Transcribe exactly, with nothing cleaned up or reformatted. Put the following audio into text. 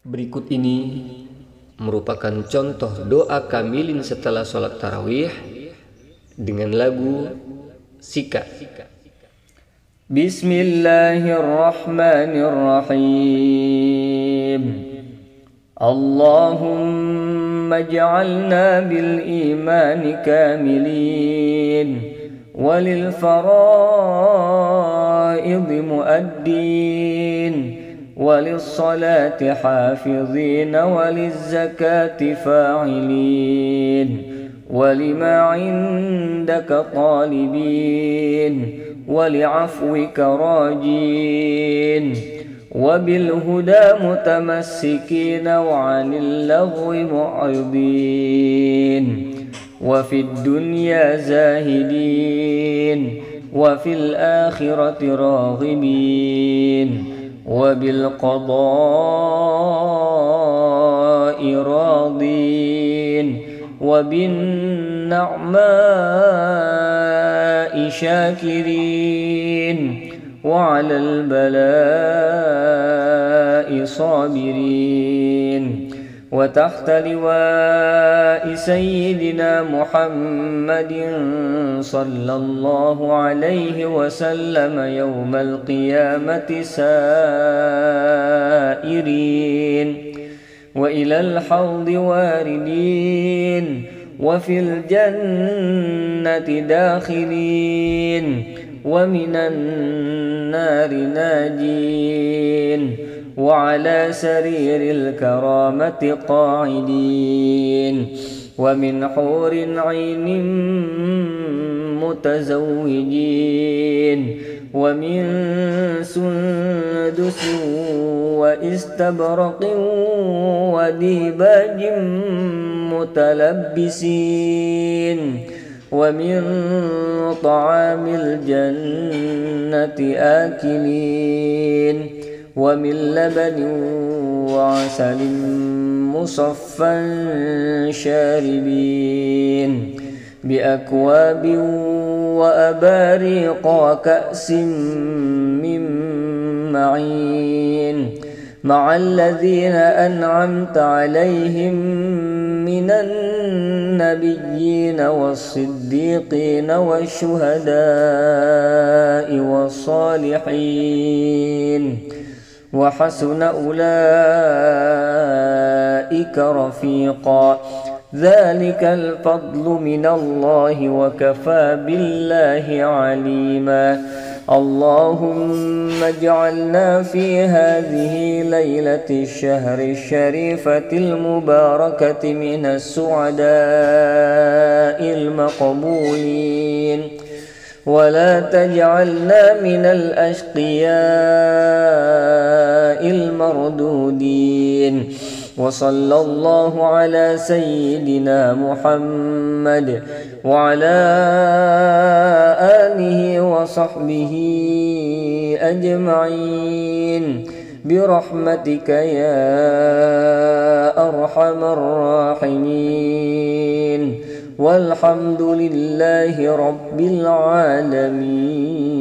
Berikut ini merupakan contoh doa kamilin setelah sholat tarawih dengan lagu Sika. Bismillahirrahmanirrahim. Allahumma ij'alna bil imani kamilin walil fara'id muaddin وللصلاة حافظين وللزكاة فاعلين ولما عندك طالبين ولعفوك راجين وبالهدى متمسكين وعن اللغو معرضين وفي الدنيا زاهدين وفي الآخرة راغبين وبالقضاء راضين وبالنعماء شاكرين وعلى البلاء صابرين وتحت لواء سيدنا محمد صلى الله عليه وسلم يوم القيامة سائرين وإلى الحوض واردين وفي الجنة داخلين ومن النار ناجين وعلى سرير الكرامة قاعدين ومن حور عين متزوجين ومن سندس واستبرق وديباج متلبسين ومن طعام الجنة آكلين ومن لبن وعسل مصفى شاربين بأكواب وأباريق وكأس من معين مع الذين أنعمت عليهم من النبيين والصديقين والشهداء والصالحين وحسن أولئك رفيقا ذلك الفضل من الله وكفى بالله عليما اللهم اجعلنا في هذه ليلة الشهر الشريفة المباركة من السعداء المقبولين ولا تجعلنا من الأشقياء المردودين وصلى الله على سيدنا محمد وعلى آله وصحبه أجمعين برحمتك يا أرحم الراحمين والحمد لله رب العالمين.